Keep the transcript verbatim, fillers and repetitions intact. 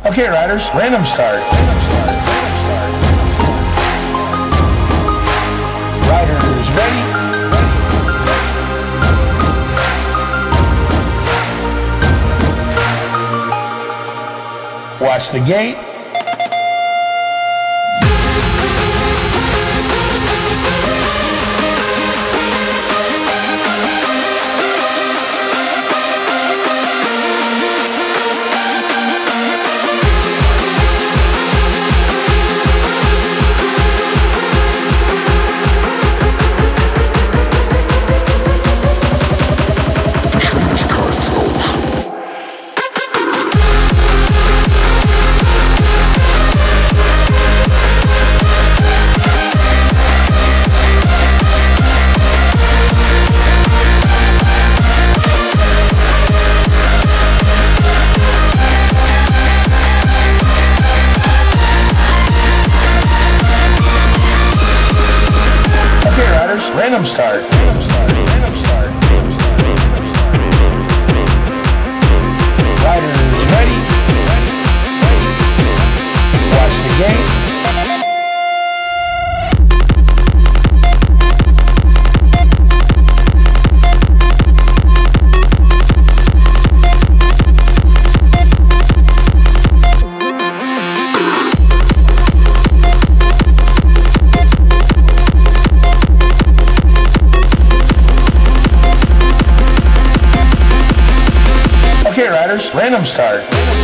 Okay, riders, random start. Random start. Random start. Riders, ready? Watch the gate. Random start. Random start. Random start. Random start. Random start. Riders ready? Ready? Ready? Watch the game. Okay, riders, random start.